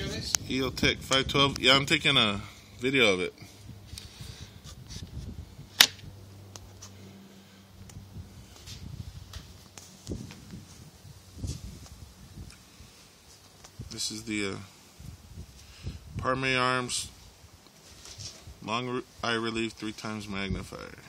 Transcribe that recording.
eotech 512. Yeah, I'm taking a video of it. This is the Parme Arms long eye relief 3x magnifier.